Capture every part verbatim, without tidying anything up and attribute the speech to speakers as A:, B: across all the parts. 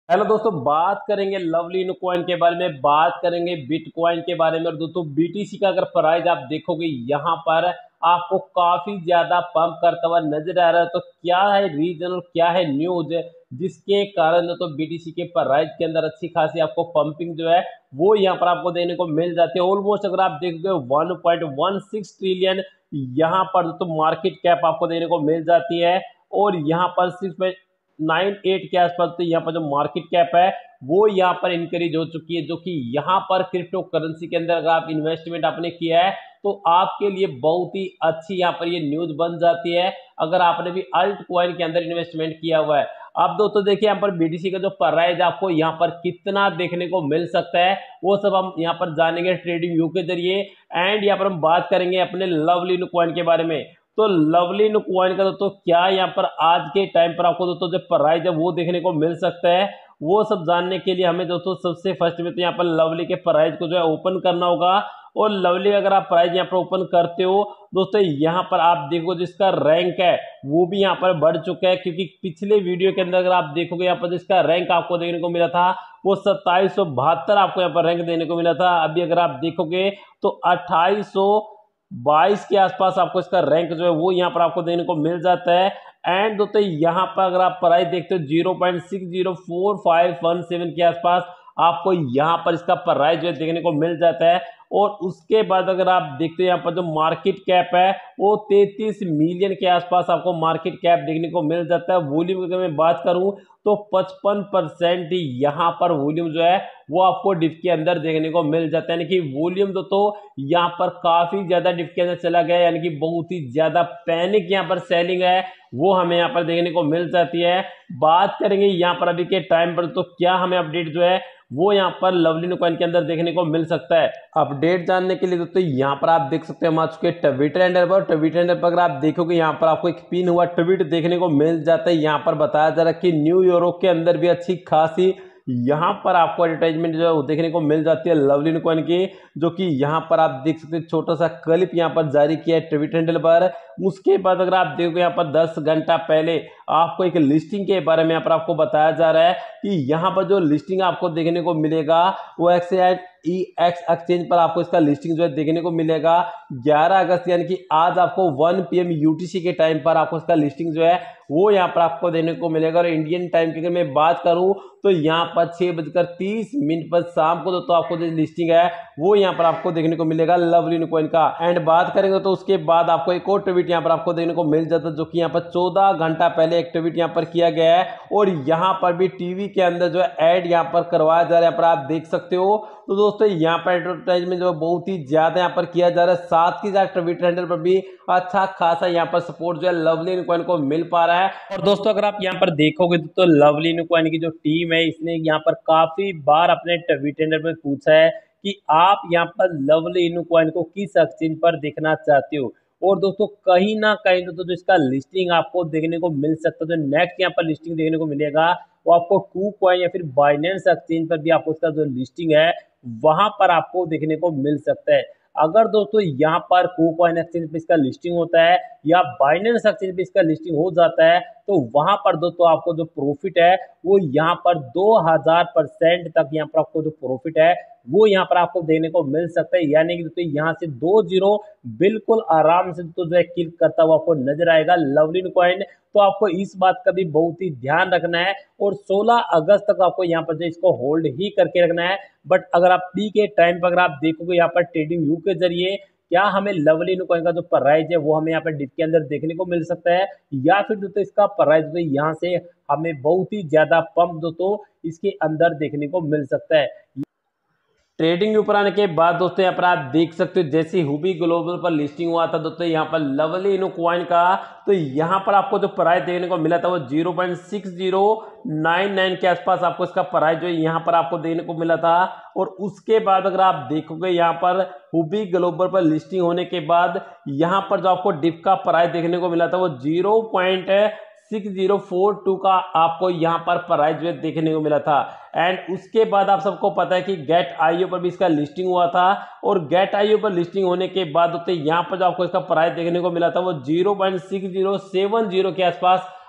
A: Hello दोस्तों, बात करेंगे लवली इन कॉइन के बारे में, बात करेंगे बिटकॉइन के बारे में। और दोस्तों बीटीसी का अगर प्राइस आप देखोगे यहाँ पर आपको काफी ज्यादा पंप करता हुआ नजर आ रहा है। तो क्या है रीजन और क्या है न्यूज जिसके कारण दोस्तों बीटीसी के प्राइस के अंदर अच्छी खासी आपको पंपिंग जो है वो यहाँ पर आपको देखने को मिल जाती है। ऑलमोस्ट अगर आप देखोगे one point one six trillion यहाँ पर दोस्तों मार्केट कैप आपको देखने को मिल जाती है। और यहाँ पर सिर्फ नाइन एट के आसपास तो यहाँ पर जो मार्केट कैप है वो यहाँ पर इंक्रीज हो चुकी है, जो कि यहाँ पर क्रिप्टो करेंसी के अंदर अगर आप इन्वेस्टमेंट आपने किया है तो आपके लिए बहुत ही अच्छी यहाँ पर ये न्यूज बन जाती है अगर आपने भी अल्ट कॉइन के अंदर इन्वेस्टमेंट किया हुआ है। अब दोस्तों देखिए यहाँ पर बीटीसी का जो प्राइस आपको यहाँ पर कितना देखने को मिल सकता है वो सब हम यहाँ पर जानेंगे ट्रेडिंग व्यू के जरिए। एंड यहाँ पर हम बात करेंगे अपने लवली कॉइन के बारे में। तो लवली कॉइन का दोस्तों क्या यहाँ पर आज के टाइम पर आपको दोस्तों जो प्राइस है वो देखने को मिल सकता है, वो सब जानने के लिए हमें दोस्तों सबसे फर्स्ट में तो यहाँ पर लवली के प्राइस को जो है ओपन करना होगा। और लवली अगर आप प्राइस यहाँ पर ओपन करते हो दोस्तों यहाँ पर आप देखो जिसका रैंक है वो भी यहाँ पर बढ़ चुका है, क्योंकि पिछले वीडियो के अंदर अगर आप देखोगे यहाँ पर जिसका रैंक आपको देखने को मिला था वो सत्ताईस सौ बहत्तर आपको यहाँ पर रैंक देने को मिला था। अभी अगर आप देखोगे तो अट्ठाईस सौ बाईस के आसपास आपको इसका रैंक जो है वो यहाँ पर आपको देखने को मिल जाता है। एंड दोस्तों यहाँ पर अगर आप प्राइस देखते हो zero point six zero four five one seven के आसपास आपको यहाँ पर इसका प्राइस जो है देखने को मिल जाता है। और उसके बाद अगर आप देखते हो यहाँ पर जो मार्केट कैप है वो तैंतीस मिलियन के आसपास आपको मार्केट कैप देखने को मिल जाता है। वॉल्यूम की अगर मैं बात करूं तो पचपन परसेंट यहाँ पर वॉल्यूम जो है वो आपको डिप के अंदर देखने को मिल जाता है, यानी कि वॉल्यूम तो, तो यहाँ पर काफी ज्यादा डिप के अंदर चला गया है, यानी कि बहुत ही ज्यादा पैनिक यहाँ पर सेलिंग है वो हमें यहाँ पर देखने को मिल जाती है। बात करेंगे यहाँ पर अभी के टाइम पर तो क्या हमें अपडेट जो है वो यहाँ पर लवली कॉइन के अंदर देखने को मिल सकता है। अपडेट जानने के लिए दोस्तों यहाँ पर आप देख सकते हैं हम आ चुके हैं ट्विटर हैंडल पर। ट्विटर हैंडल पर अगर आप देखोगे यहाँ पर आपको एक पिन हुआ ट्वीट देखने को मिल जाता है। यहाँ पर बताया जा रहा है कि न्यू यूरोप के अंदर भी अच्छी खासी यहाँ पर आपको एडवर्टाइजमेंट जो है वो देखने को मिल जाती है लवली कॉइन की, जो कि यहाँ पर आप देख सकते हैं छोटा सा क्लिप यहाँ पर जारी किया है ट्विटर हैंडल पर। उसके बाद अगर आप देखोगे यहाँ पर दस घंटा पहले आपको एक लिस्टिंग के बारे में यहाँ पर आपको बताया जा रहा है कि यहाँ पर जो लिस्टिंग आपको देखने को मिलेगा वो एक्स ई एक्स एक्सचेंज पर आपको इसका लिस्टिंग जो है देखने को मिलेगा ग्यारह अगस्त, यानी कि आज आपको वन पी एम यूटीसी के टाइम पर आपको इसका लिस्टिंग जो है वो यहाँ पर आपको देखने को मिलेगा। और इंडियन टाइम की अगर मैं बात करूं तो यहाँ पर छह बजकर तीस मिनट पर शाम को तो आपको जो लिस्टिंग है वो यहाँ पर आपको देखने को मिलेगा लवली कॉइन का। एंड बात करेंगे तो उसके बाद आपको एक और ट्वीट यहाँ पर आपको देखने को मिल जाता है, जो कि यहाँ पर चौदह घंटा पहले एक ट्वीट यहाँ पर किया गया है। और यहाँ पर भी टीवी के अंदर जो है एड यहाँ पर करवाया जा रहा है, यहाँ पर आप देख सकते हो। तो दोस्तों यहाँ पर एडवर्टाइजमेंट जो बहुत ही ज्यादा यहाँ पर किया जा रहा है, साथ ही साथ ट्विटर हैंडल पर भी अच्छा खासा यहाँ पर सपोर्ट जो है लवली कॉइन को मिल पा रहा है। और दोस्तों अगर आप यहाँ पर देखोगे तो लवली कॉइन की जो टीम है इसने यहाँ पर काफी बार अपने ट्विटर हैंडल में पूछा है कि आप यहाँ पर लवली कॉइन को किस एक्सचेंज पर देखना चाहते हो। और दोस्तों कहीं ना कहीं तो जो इसका लिस्टिंग आपको देखने को मिल सकता है, जो नेक्स्ट यहाँ पर लिस्टिंग देखने को मिलेगा वो आपको टू कॉइन या फिर बाइनेंस एक्सचेंज पर भी आपको इसका जो लिस्टिंग है वहां पर आपको देखने को मिल सकता है। अगर दोस्तों यहाँ पर कूकॉइन एक्सचेंज पे इसका लिस्टिंग होता है या बाइनेंस एक्सचेंज पे इसका लिस्टिंग हो जाता है तो वहां पर दोस्तों आपको जो प्रॉफिट है वो यहाँ पर दो हजार परसेंट तक यहाँ पर आपको जो प्रॉफिट है वो यहाँ पर आपको देने को मिल सकता है। यानी कि दोस्तों यहाँ से दो जीरो बिल्कुल आराम से तो जो है क्लिक करता हुआ आपको नजर आएगा लवली कॉइन। तो आपको इस बात का भी बहुत ही ध्यान रखना है और सोलह अगस्त तक आपको यहाँ पर जो इसको होल्ड ही करके रखना है। बट अगर आप पी के टाइम पर अगर आप देखोगे यहाँ पर ट्रेडिंग व्यू के जरिए क्या हमें लवली कॉइन का जो प्राइस है वो हमें यहाँ पर डिप के अंदर देखने को मिल सकता है, या फिर दोस्तों इसका प्राइस तो यहाँ से हमें बहुत ही ज्यादा पंप दोस्तों इसके अंदर देखने को मिल सकता है। ट्रेडिंग के ऊपर आने के बाद दोस्तों यहाँ पर आप देख सकते हो जैसे हुबी ग्लोबल पर लिस्टिंग हुआ था दोस्तों यहाँ पर लवली कॉइन का, तो यहाँ पर आपको जो प्राइस देखने को मिला था वो zero point six zero nine nine के आसपास आपको इसका प्राइस जो यहाँ पर आपको देखने को मिला था। और उसके बाद अगर आप देखोगे यहाँ पर हुबी ग्लोबल पर लिस्टिंग होने के बाद यहाँ पर जो आपको डिप का प्राइस देखने को मिला था वो zero point six zero four two का आपको यहाँ पर प्राइस जो है देखने को मिला था। एंड उसके बाद आप सबको पता है कि गेट आईओ पर भी इसका लिस्टिंग हुआ था और गेट आईओ पर लिस्टिंग होने के बाद तो यहाँ पर जो आपको इसका प्राइस देखने को मिला था वो zero point six zero seven zero के आसपास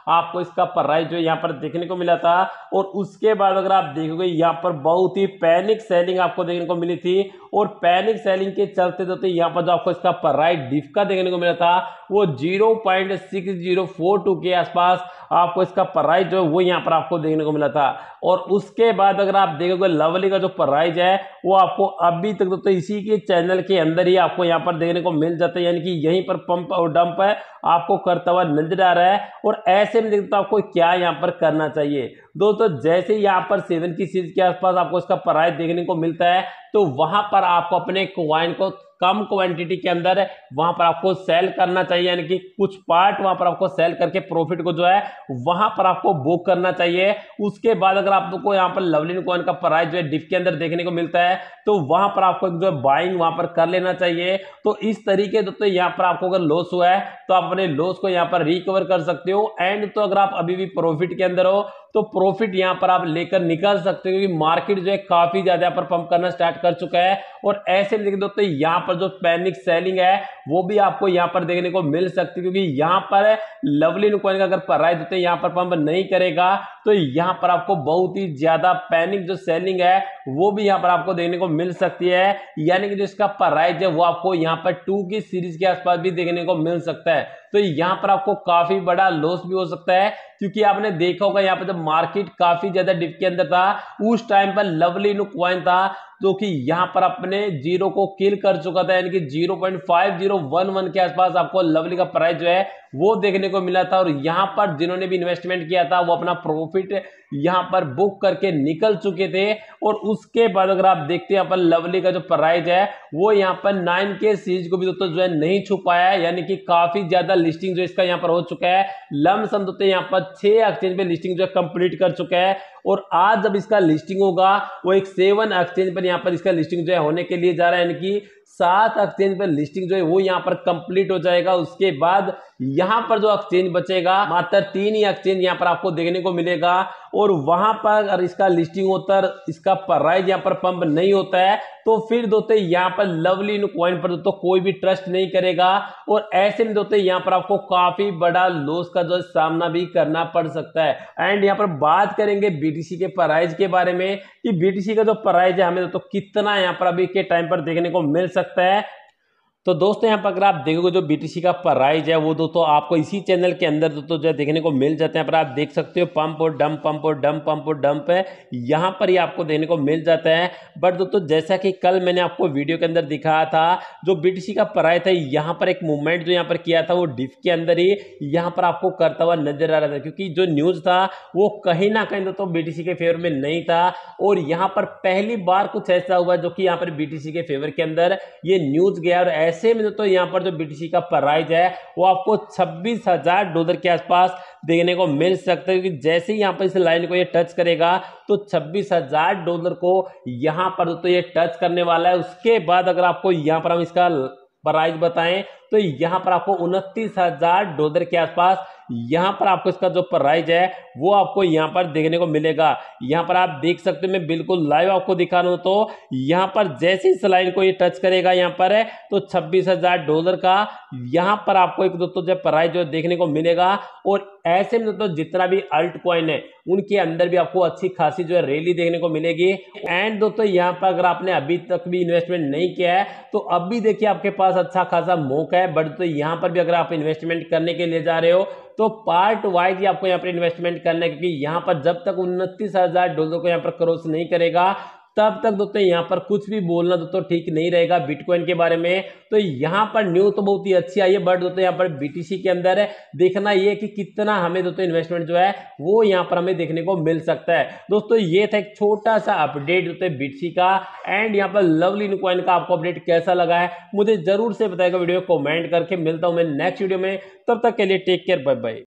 A: आपको इसका प्राइस जो यहाँ पर देखने को मिला था। और उसके बाद अगर आप देखोगे यहाँ पर बहुत ही पैनिक सेलिंग आपको देखने को मिली थी, और पैनिक सेलिंग के चलते चलते यहाँ पर जो आपको इसका प्राइस डिफ का देखने को मिला था वो zero point six zero four two के आसपास आपको इसका प्राइस जो है वो यहाँ पर आपको देखने को मिला था। और उसके बाद अगर आप देखोगे लवली का जो प्राइस है वो आपको अभी तक तो, तो इसी के चैनल के अंदर ही आपको यहाँ पर देखने को मिल जाता है, यानी कि यहीं पर पंप और डंप है आपको करता हुआ नजर आ रहा है। और ऐसे में देखते आपको क्या यहाँ पर करना चाहिए दोस्तों, जैसे यहाँ पर सेवन की सीरीज के आसपास आपको इसका प्राइस देखने को मिलता है तो वहां पर आपको अपने कॉइन को कम क्वांटिटी के अंदर वहां पर आपको सेल करना चाहिए, यानी कि कुछ पार्ट वहां पर आपको सेल करके प्रॉफिट को जो है वहां पर आपको बुक करना चाहिए। उसके बाद अगर आपको यहाँ पर लवली कॉइन का प्राइस जो है डिफ के अंदर देखने को मिलता है तो वहां पर आपको जो है बाइंग वहां पर कर लेना चाहिए। तो इस तरीके से तो यहाँ पर आपको अगर लॉस हुआ है तो आप अपने लॉस को यहाँ पर रिकवर कर सकते हो। एंड तो अगर आप अभी भी प्रॉफिट के अंदर हो तो प्रॉफिट यहां पर आप लेकर निकल सकते हो, क्योंकि मार्केट जो है काफी ज्यादा पर पंप करना स्टार्ट कर चुका है। और ऐसे में दोस्तों यहां पर जो पैनिक सेलिंग है वो भी आपको यहां पर देखने को मिल सकती है, क्योंकि यहां पर लवली कॉइन का अगर प्राइस होते यहां पर पंप नहीं करेगा तो यहां पर आपको बहुत ही ज्यादा पैनिक जो सेलिंग है वो भी यहां पर आपको देखने को मिल सकती है, यानी कि जो इसका प्राइस है वो आपको यहां पर टू की सीरीज के आसपास भी देखने को मिल सकता है। तो यहां पर आपको काफी बड़ा लॉस भी हो सकता है, क्योंकि आपने देखा होगा यहाँ पर जब मार्केट काफी ज्यादा डिप के अंदर था उस टाइम पर लवली कॉइन था जो कि यहां पर अपने जीरो को किल कर चुका था, यानी कि zero point five zero one one के आसपास आपको लवली का प्राइस जो है वो देखने को मिला था। और यहां पर जिन्होंने भी इन्वेस्टमेंट किया था वो अपना प्रॉफिट यहां पर बुक करके निकल चुके थे। और उसके बाद अगर आप देखते हैं यहाँ पर लवली का जो प्राइस है वो यहाँ पर नाइन के सीरीज को भी दोस्तों जो है नहीं छुपाया है, यानी कि काफी ज्यादा लिस्टिंग जो इसका यहाँ पर हो चुका है। लमसम दोस्तों यहाँ पर छह एक्सचेंज पे लिस्टिंग जो है कंप्लीट कर चुका है। और आज जब इसका लिस्टिंग होगा वो एक सेवन एक्सचेंज पर यहाँ पर इसका लिस्टिंग जो है होने के लिए जा रहा है, यानी कि सात एक्सचेंज पर लिस्टिंग जो है वो यहाँ पर कंप्लीट हो जाएगा। उसके बाद यहाँ पर जो एक्सचेंज बचेगा मात्र तीन ही एक्सचेंज यहाँ पर आपको देखने को मिलेगा। और वहां पर अगर इसका लिस्टिंग होता है इसका प्राइस यहाँ पर पंप नहीं होता है तो फिर दोस्तों यहाँ पर लवली कॉइन पर दोस्तों कोई भी ट्रस्ट नहीं करेगा। और ऐसे में दोस्तों यहाँ पर आपको काफी बड़ा लॉस का जो सामना भी करना पड़ सकता है। एंड यहाँ पर बात करेंगे बीटीसी के प्राइस के बारे में कि बीटीसी का जो प्राइस है हमें दोस्तों कितना यहाँ पर अभी के टाइम पर देखने को मिल सकता है। तो दोस्तों यहाँ पर अगर आप देखोगे जो बीटीसी का प्राइस है वो दोस्तों आपको इसी चैनल के अंदर दोस्तों जो देखने को मिल जाते हैं। पर आप देख सकते हो पंप और डंप पंप और डंप पंप और डंप है यहाँ पर ही आपको देखने को मिल जाता है। बट दोस्तों जैसा कि कल मैंने आपको वीडियो के अंदर दिखाया था जो बीटीसी का प्राइस था यहाँ पर एक मूवमेंट जो यहाँ पर किया था वो डिफ के अंदर ही यहाँ पर आपको करता हुआ नजर आ रहा था, क्योंकि जो न्यूज था वो कहीं ना कहीं दोस्तों बीटीसी के फेवर में नहीं था। और यहाँ पर पहली बार कुछ ऐसा हुआ जो कि यहाँ पर बीटीसी के फेवर के अंदर ये न्यूज गया। और ऐसे में तो यहाँ पर जो बीटीसी का प्राइस है वो आपको छब्बीस हजार डॉलर के आसपास देखने को मिल सकता है, क्योंकि जैसे ही यहाँ पर इस लाइन को ये टच करेगा तो छब्बीस हजार डॉलर को यहाँ पर तो ये टच करने वाला है। उसके बाद अगर आपको यहाँ पर हम इसका प्राइस बताएं तो यहाँ पर आपको उनतीस हजार डॉलर के आसपास यहाँ पर आपको इसका जो प्राइस है वो आपको यहाँ पर देखने को मिलेगा। यहाँ पर आप देख सकते हो मैं बिल्कुल लाइव आपको दिखा रहा हूँ। तो यहाँ पर जैसे इस लाइन को ये टच करेगा यहाँ पर है तो छब्बीस हजार डॉलर का यहाँ पर आपको एक दोस्तों जो प्राइस जो देखने को मिलेगा। और ऐसे में दोस्तों जितना भी अल्ट कॉइन है उनके अंदर भी आपको अच्छी खासी जो है रैली देखने को मिलेगी। एंड दोस्तों यहाँ पर अगर आपने अभी तक भी इन्वेस्टमेंट नहीं किया है तो अभी देखिए आपके पास अच्छा खासा मौका है। बट तो यहाँ पर भी अगर आप इन्वेस्टमेंट करने के लिए जा रहे हो तो पार्ट वाइज ही आपको यहाँ पर इन्वेस्टमेंट करना है, क्योंकि यहाँ पर जब तक उनतीस हजार डॉलर को यहाँ पर क्रॉस नहीं करेगा तब तक दोस्तों यहाँ पर कुछ भी बोलना दोस्तों ठीक नहीं रहेगा बिटकॉइन के बारे में। तो यहाँ पर न्यूज तो बहुत ही अच्छी आई है, बट दोस्तों यहाँ पर बीटीसी के अंदर है देखना ये कि कितना हमें दोस्तों इन्वेस्टमेंट जो है वो यहाँ पर हमें देखने को मिल सकता है। दोस्तों ये था एक छोटा सा अपडेट दोस्तों बीटीसी का। एंड यहाँ पर लवली कॉइन का आपको अपडेट कैसा लगा है मुझे जरूर से बताएगा वीडियो कमेंट करके। मिलता हूँ मैं नेक्स्ट वीडियो में, तब तक के लिए टेक केयर, बाय बाय।